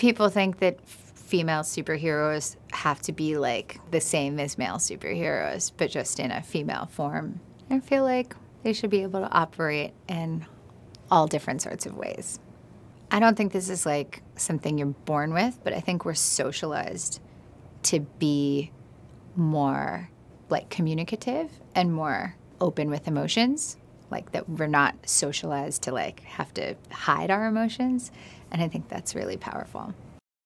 people think that female superheroes have to be like the same as male superheroes, but just in a female form. I feel like they should be able to operate in all different sorts of ways. I don't think this is like something you're born with, but I think we're socialized to be more like communicative and more open with emotions, like that we're not socialized to like have to hide our emotions. And I think that's really powerful.